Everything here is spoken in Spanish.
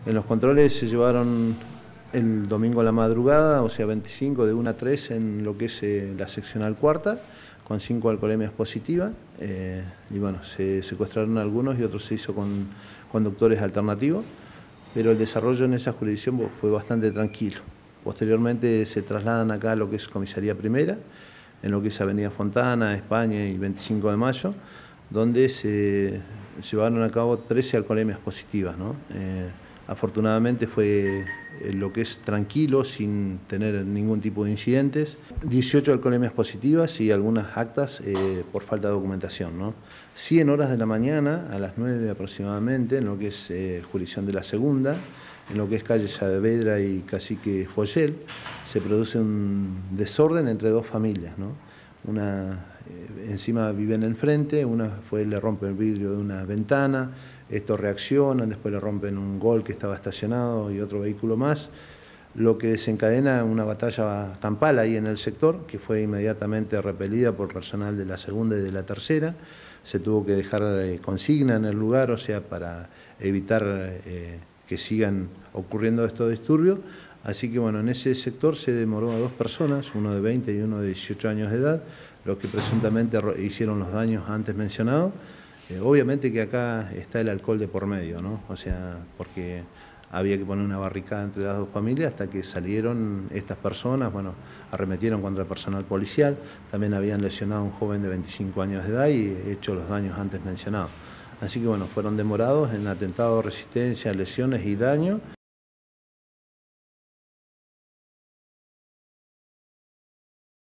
En los controles se llevaron el domingo a la madrugada, o sea 25, de 1 a 3 en lo que es la seccional cuarta, con 5 alcoholemias positivas. Y bueno, se secuestraron algunos y otros se hizo con conductores alternativos, pero el desarrollo en esa jurisdicción fue bastante tranquilo. Posteriormente se trasladan acá a lo que es Comisaría Primera, en lo que es Avenida Fontana, España y 25 de Mayo, donde se llevaron a cabo 13 alcoholemias positivas, ¿no? Afortunadamente fue lo que es tranquilo, sin tener ningún tipo de incidentes. 18 alcoholemias positivas y algunas actas por falta de documentación, ¿no? Sí, en horas de la mañana, a las 9 aproximadamente, en lo que es jurisdicción de la segunda, en lo que es calle Saavedra y Cacique Foyel, se produce un desorden entre dos familias, ¿no? Una encima viven enfrente, una le rompen el vidrio de una ventana, estos reaccionan, después le rompen un Gol que estaba estacionado y otro vehículo más, lo que desencadena una batalla campal ahí en el sector, que fue inmediatamente repelida por personal de la segunda y de la tercera. Se tuvo que dejar consigna en el lugar, o sea, para evitar que sigan ocurriendo estos disturbios. Así que bueno, en ese sector se demoró a 2 personas, uno de 20 y uno de 18 años de edad, los que presuntamente hicieron los daños antes mencionados. Obviamente que acá está el alcohol de por medio, ¿no? O sea, porque había que poner una barricada entre las dos familias hasta que salieron estas personas, bueno, arremetieron contra el personal policial, también habían lesionado a un joven de 25 años de edad y hecho los daños antes mencionados. Así que bueno, fueron demorados en atentado, resistencia, lesiones y daño.